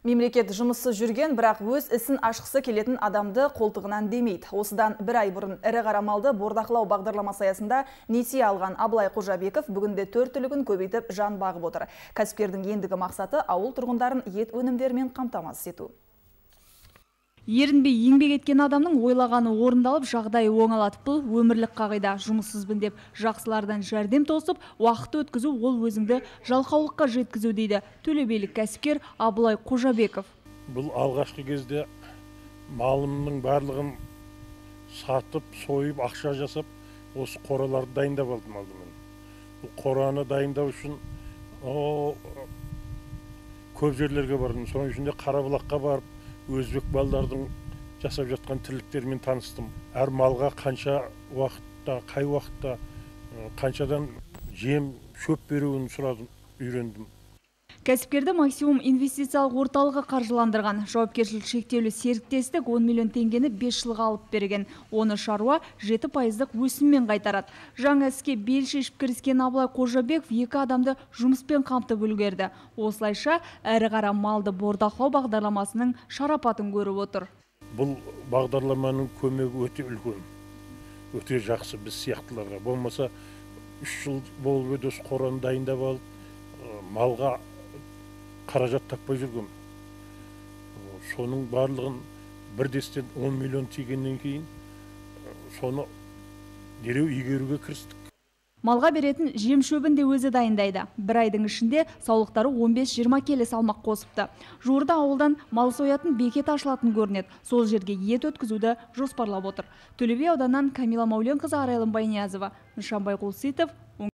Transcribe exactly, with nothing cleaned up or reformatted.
Мемлекет жұмыссыз жүрген, бірақ өз ісін ашқысы келетін адамды қолтығынан демейді. Осыдан бір ай бұрын ірі қара малды бордақылау бағдарламасы аясында несие алған Абылай Қожабеков бүгінде төрт түлігін көбейтіп жан бағып отыр. Кәсіпкердің ендігі мақсаты ауыл тұрғындарын ет өнімдерімен қамтамасыз ету. Ерінбей еңбек еткен адамның ойлағаны орындалып, жағдайы оңалады. Бұл өмірлік қағида. Жұмыссызбын деп жақсылардан жәрдем тосып, уақыт өткізу ол өзіңді жалқаулыққа жеткізу дейді төлебейлік кәсіпкер Абылай Қожабеков. Бұл алғашқы кезде малымның барлығын сатып, сойып, ақша жасап, осы қораларды дайындап алдым алдымен. Бұл қораны дайындау үшін о, көп жерлерге бардым. Соның ішінде Қарабұлаққа барып, өзбек балалардың жасап жатқан тірліктерімен таныстым. Әр малға қанша уақытта, қай уақытта, қаншадан жем, шөп беруін сұрадым, үйрендім. Кәсіпкерді максимум инвестициялық орталығы қаржыландырған. Жауапкершілік шектеулі серіктестік он миллион теңгені бес жылға алып берген. Оны шаруа жеті пайыздық өсіммен қайтарады. Жаңа іске бел шешіп кіріскен Абылай Қожабеков екі адамды жұмыспен қамтып үлгерді. Осылайша әрі қара малды бордақылау бағдарламасының шарапатын көріп отыр. Бұл бағдарламаның көмегі өте үлкен, өте жақсы біз сияқтыларға. Болмаса үш жыл болып еді осы қораны дайындап алып, малға қаражат таппай жүргем. Соның барлығын бір дестен он миллион тигеннен кейін соны дереу игеруге кірістік. Малға беретін жем шөбін де өзі дайындайды. Бір айдың ішінде саулықтары он бес жиырма келі салмақ қосыпты. Жуырда ауылдан мал соятын бекет ашылатын көрінеді. Сол жерге ет өткізуді жоспарлап отыр. Төле би ауданынан Камила Мауленқызы, Арайлым Байниязова, Нышанбай Құлситов.